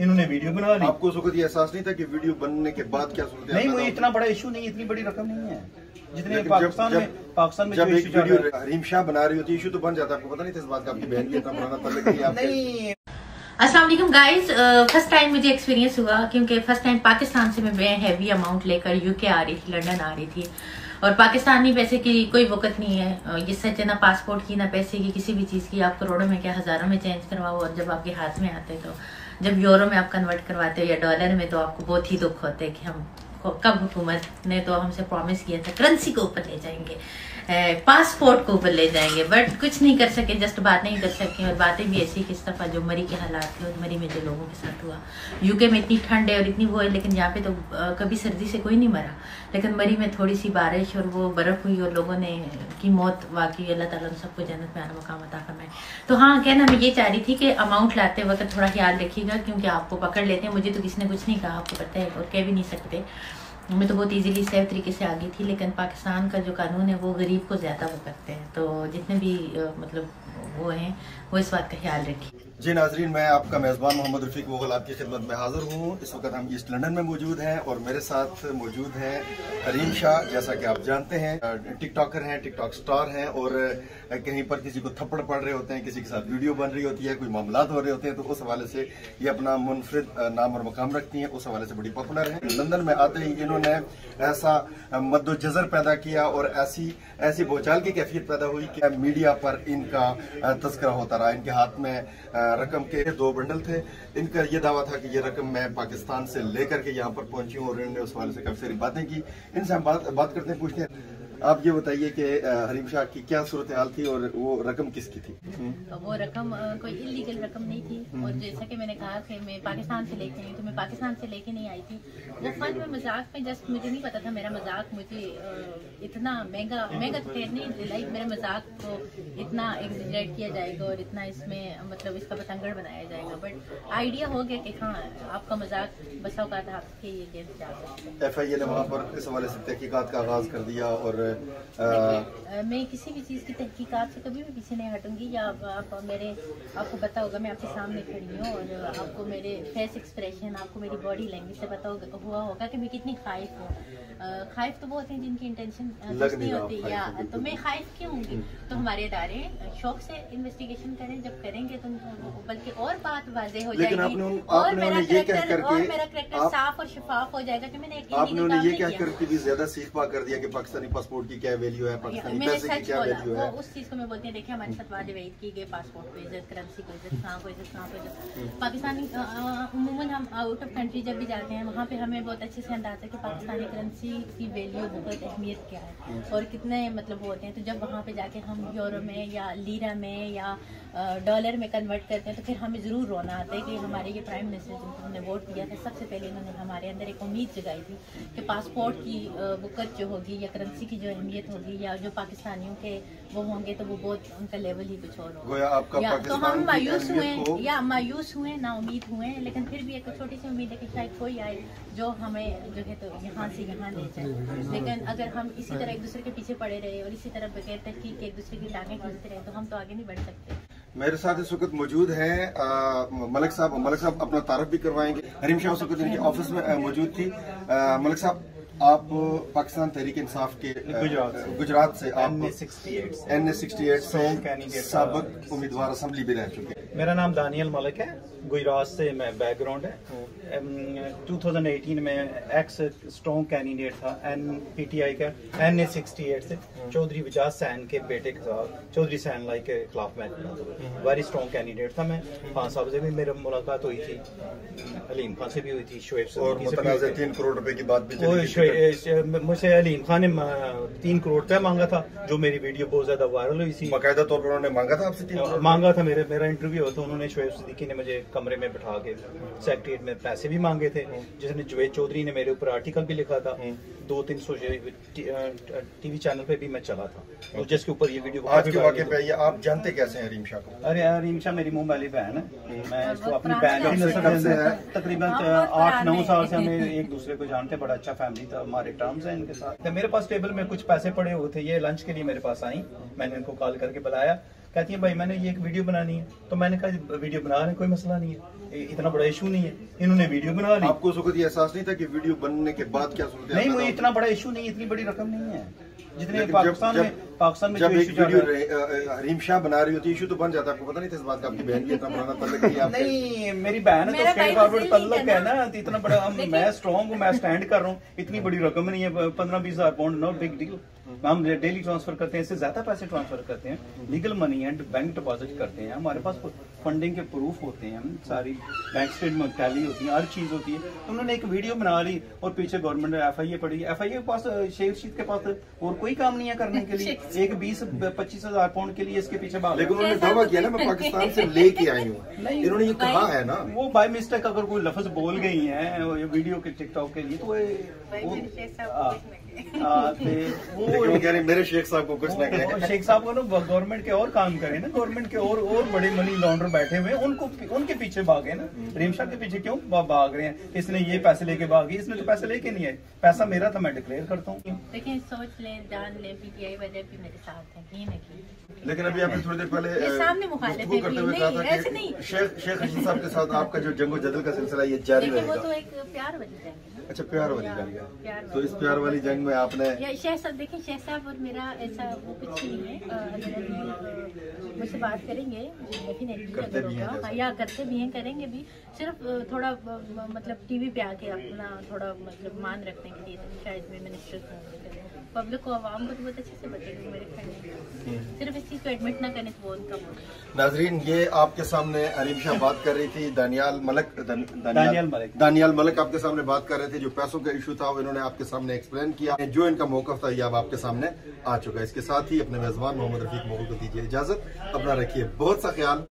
इन्होंने वीडियो बना ली। आपको उस वक्त ये एहसास नहीं था कि वीडियो बनने के बाद क्या सूरत नहीं, मुझे इतना बड़ा इशू नहीं, इतनी बड़ी रकम नहीं है जितने पाकिस्तान में जब एक वीडियो हरीम शाह बना रही होती, इशू तो बन जाता है। आपको पता नहीं था इस बात का? आपकी बहन भी इतना पुराना तल्लुक नहीं है नहीं। अस्सलाम वालेकुम गाइस, फर्स्ट टाइम मुझे एक्सपीरियंस हुआ क्योंकि फर्स्ट टाइम पाकिस्तान से मैं हैवी अमाउंट लेकर यूके आ रही थी, लंदन आ रही थी। और पाकिस्तानी पैसे की कोई वक़्त नहीं है, ये सच है ना पासपोर्ट की ना पैसे की, किसी भी चीज़ की। आप करोड़ों में क्या हज़ारों में चेंज करवाओ और जब आपके हाथ में आते तो जब यूरो में आप कन्वर्ट करवाते हो या डॉलर में तो आपको बहुत ही दुख होता है कि हम कब हुकूमत ने तो हमसे प्रॉमिस किया था करेंसी को ऊपर ले जाएंगे, पासपोर्ट को ऊपर ले जाएंगे, बट कुछ नहीं कर सके, जस्ट बात नहीं कर सके। और बातें भी ऐसी किस दफ़ा जो मरी के हालात थे और मरी में जो लोगों के साथ हुआ। यूके में इतनी ठंड है और इतनी वो है, लेकिन यहाँ पे तो कभी सर्दी से कोई नहीं मरा, लेकिन मरी में थोड़ी सी बारिश और वो बर्फ़ हुई और लोगों ने की मौत वाकई। अल्लाह ताला ने सबको जन्नत में आना मकाम अता फरमाए। तो हाँ, कहना मैं ये चाह रही थी कि अमाउंट लाते वक्त थोड़ा ख्याल रखिएगा क्योंकि आपको पकड़ लेते हैं। मुझे तो किसी ने कुछ नहीं कहा, आपको पता है, और कह भी नहीं सकते। मैं तो बहुत इजीली सेफ तरीके से आ गई थी, लेकिन पाकिस्तान का जो कानून है वो गरीब को ज़्यादा वो करते हैं। तो जितने भी मतलब वो हैं वो इस बात का ख्याल रखिए। जी नाजरीन, मैं आपका मेज़बान मोहम्मद रफ़ीक मुग़ल आपकी खिदमत में हाज़िर हूँ। इस वक्त हम ईस्ट लंदन में मौजूद हैं और मेरे साथ मौजूद हैं हरीम शाह। जैसा कि आप जानते हैं टिकटॉकर हैं, टिकटॉक स्टार हैं और कहीं पर किसी को थप्पड़ पड़ रहे होते हैं, किसी के साथ वीडियो बन रही होती है, कोई मामलात हो रहे होते हैं, तो उस हवाले से ये अपना मुनफरिद नाम और मकाम रखती हैं। उस हवाले से बड़ी पॉपुलर है। लंदन में आते ही इन्होंने ऐसा मद्दोजज़र पैदा किया और ऐसी भूचाल की कैफियत पैदा हुई कि मीडिया पर इनका तज़किरा होता रहा। इनके हाथ में रकम के 2 बंडल थे। इनका ये दावा था कि ये रकम मैं पाकिस्तान से लेकर के यहाँ पर पहुंची हूँ और इन्होंने उस हवाले से काफी सारी बातें की। इनसे हम बात करते हैं, पूछते हैं। आप ये बताइए कि हरीम शाह की क्या सूरत हाल थी और वो रकम किसकी थी? वो रकम कोई इलीगल रकम नहीं थी और जैसा कि मैंने कहा कि मैं पाकिस्तान से लेके आई, तो मैं पाकिस्तान से लेके नहीं आई थी। वो फन में मजाक में, जस्ट मुझे नहीं पता था मेरा मजाक मुझे इतना महंगा तो खैर नहीं, लाइक मेरे मजाक को इतना एग्जिजरेट किया जाएगा और इतना इसमें मतलब इसका पतंगड़ बनाया जाएगा। बट आइडिया हो गया कि हाँ आपका मजाक बसा औकात आपके ये गेम जा सकते। FIA ने वहाँ पर इस हवाले से तहकीकात का आगाज कर दिया और मैं किसी भी चीज़ की तहकीकात से कभी भी पीछे नहीं हटूंगी। या आपको पता होगा मैं आपके सामने खड़ी हूँ और आपको मेरे फेस एक्सप्रेशन, आपको मेरी बॉडी लैंग्वेज से पता हुआ होगा कि मैं कितनी खाइफ हूँ। खाइफ तो बहुत हैं जिनकी इंटेंशन कुछ नहीं होती, या तो मैं खाइफ क्यों होंगी? तो हमारे इदारे शौक से इन्वेस्टिगेशन करें, जब करेंगे तो बल्कि और बात वाज़ेह हो जाएगी और मेरा करेक्टर साफ और शफाफ हो जाएगा कि मैंने आपने ये कह करके भी ज्यादा सीख पा कर दिया कि पाकिस्तानी पासपोर्ट की क्या वैल्यू है, पाकिस्तानी पैसे की क्या वैल्यू है। उस चीज को मैं बोलती हूँ, देखिए हमारे साथ वादे वईद की गए, पासपोर्ट को इज्जत, करेंसी को इज्जत, कहाँ को इज्जत। पाकिस्तानी उमूमन हम आउट ऑफ कंट्री जब भी जाते हैं वहाँ पे हमें बहुत अच्छे से अंदाजा है कि पाकिस्तानी करेंसी की वैल्यू, बहुत अहमियत क्या है और कितने मतलब वो होते हैं। तो जब वहाँ पे जाके हम यूरो में या लीरा में या डॉलर में कन्वर्ट करते हैं तो फिर हमें ज़रूर रोना आता है कि हमारे ये प्राइम मिनिस्टर जिनको हमने वोट दिया था, सबसे पहले इन्होंने हमारे अंदर एक उम्मीद जगाई थी कि पासपोर्ट की वक़्त जो होगी या करेंसी की जो अहमियत होगी या जो पाकिस्तानियों के वो होंगे तो वो बहुत उनका लेवल ही कुछ और होगा। या तो हम मायूस हुए ना उम्मीद हुए, लेकिन फिर भी एक छोटी सी उम्मीद है कि शायद कोई आए जो हमें जो है तो यहाँ से यहाँ ले जाए। लेकिन अगर हम इसी तरह एक दूसरे के पीछे पड़े रहे और इसी तरह बगैर तहकीक के एक दूसरे की टांगें खींचते रहे तो हम तो आगे नहीं बढ़ सकते। मेरे साथ इस वक्त मौजूद हैं मलिक साहब अपना तारफ भी करवाएंगे। हरीम शाह उस वक्त इनके ऑफिस में मौजूद थी। मलिक साहब, आप पाकिस्तान तहरीक इंसाफ के गुजरात से आप NA68 से साबिक उम्मीदवार असम्बली भी रह चुके हैं। मेरा नाम दानियल मलिक है, गुजरात से मैं बैकग्राउंड है। 2018 में एक्स स्ट्रॉन्ग कैंडिडेट था PTI का NA68 से चौधरी विजाज सैन के बेटे के साथ, चौधरी सैन लाई के खिलाफ मैं वेरी स्ट्रॉन्ग कैंडिडेट था मैं। 5 साल से भी मेरी मुलाकात हुई थी, अलीम खान से भी हुई थी, शोएब से और 3 करोड़ रुपए की बात भी मुझसे अलीम खान ने 3 करोड़ रुपया मांगा था, जो मेरी वीडियो बहुत ज्यादा वायरल हुई थी। बाकायदा तौर पर उन्होंने मांगा था आपसे 3 करोड़? मांगा था, मेरा इंटरव्यू होता, उन्होंने शोएब सिद्दीकी ने मुझे कमरे में बिठा के सेक्रेटरीट में पैसे भी मांगे थे, जिसने जुवेद चौधरी ने मेरे ऊपर आर्टिकल भी लिखा था। 200-300 TV चैनल पे भी मैं चला था, तो जिसके ऊपर ये वीडियो आज के वाक़े पे आप जानते कैसे हैं हरीम शाह को? अरे हरीम शाह मेरी मुंह वाली बहन है, मैं इसको अपनी बहन से तकरीबन 8-9 साल से हमें एक दूसरे को जानते हैं। बड़ा अच्छा फैमिली था, हमारे टर्म्स हैं इनके साथ। मेरे पास टेबल में कुछ पैसे पड़े हुए थे, ये लंच के लिए मेरे पास आई, मैंने इनको कॉल करके बुलाया, कहती है भाई मैंने ये एक वीडियो बनानी है, तो मैंने कहा वीडियो बना रहे, कोई मसला नहीं है, इतना बड़ा इशू नहीं है। इन्होंने वीडियो बना ली। आपको उस वक्त ये एहसास नहीं था कि वीडियो बनने के बाद क्या सूरत नहीं, मुझे इतना बड़ा इशू नहीं, इतनी बड़ी रकम नहीं है जितने पाकिस्तान में जब एक वीडियो हरीम शाह बना रही होती है इशू तो बन जाता है। आपको पता नहीं था इस बात का? आपकी बहन की इतना पुराना तल्लक है? नहीं, मेरी बहन है तो स्ट्रेट फॉरवर्ड तल्लक है ना, इतना बड़ा मैं स्ट्रॉन्ग हूँ, मैं स्टैंड कर रहा हूँ। इतनी बड़ी रकम नहीं है, 15-20 हज़ार पाउंड, नो बिग डील। हम डेली ट्रांसफर करते हैं, इससे ज्यादा पैसे ट्रांसफर करते हैं, लीगल मनी है, बैंक डिपॉजिट करते हैं, हमारे पास फंडिंग के प्रूफ होते हैं, सारी बैंक स्टेटमेंट टैली होती है, हर चीज होती है। तो उन्होंने एक वीडियो बना ली और पीछे गवर्नमेंट ने FIA पड़ी। FIA के पास, शेख रशीद के पास और कोई काम नहीं है करने के लिए। एक 20-25 हज़ार पाउंड के लिए इसके पीछे भाग। लेकिन उन्होंने दावा किया ना मैं पाकिस्तान से लेके आई हूँ, इन्होंने ये कहा है ना। वो बाय मिस्टेक अगर कोई लफ्ज बोल गई है वीडियो के टिकटॉक के लिए तो वो कह रहे मेरे शेख साहब को कुछ ना करें। शेख साहब को ना गवर्नमेंट के और काम करें ना, गवर्नमेंट के और बड़े मनी लॉन्डर बैठे हुए उनको उनके पीछे भागे ना। हरीम शाह के पीछे क्यों भाग रहे हैं? इसने ये पैसे लेके भागी, इसने तो पैसे लेके नहीं आए, पैसा मेरा था, मैं डिक्लेयर करता हूँ। लेकिन सोच लें, जान लें, PTI वजह भी मेरे साथ है कहीं ना कहीं। लेकिन अभी आपने थोड़ी देर पहले सामने मुखालिफ करते हुए कहा था कि शेख रशीद साहब के साथ आपका जो जंगो जदल का सिलसिला ये जारी रहेगा। वो तो एक प्यार वाली जंग है। अच्छा, प्यार वाली जंग है। तो इस प्यार वाली जंग में आपने शेख साहब, देखिए शेख साहब और मेरा ऐसा वो कुछ नहीं है। अगर मुझसे बात करेंगे डेफिनेटली, करते भी हैं या करते भी हैं, करेंगे भी, सिर्फ थोड़ा मतलब TV पे आके अपना थोड़ा मतलब मान रखने के लिए शायद में मिनिस्टर पब्लिक को, आवाम को तो बहुत अच्छे से बचेंगे मेरे ख्याल में। सिर्फ इस चीज को एडमिट ना करने तो बहुत कम होगा। नाजरीन, ये आपके सामने हरीम शाह बात कर रही थी, दानियाल मलिक आपके सामने बात कर रहे थे। जो पैसों का इशू था वो इन्होंने आपके सामने एक्सप्लेन किया, जो इनका मौकफ था ये अब आपके सामने आ चुका है। इसके साथ ही अपने मेजबान मोहम्मद रफीक मोगल को दीजिए इजाजत, अपना रखिए बहुत सा ख्याल।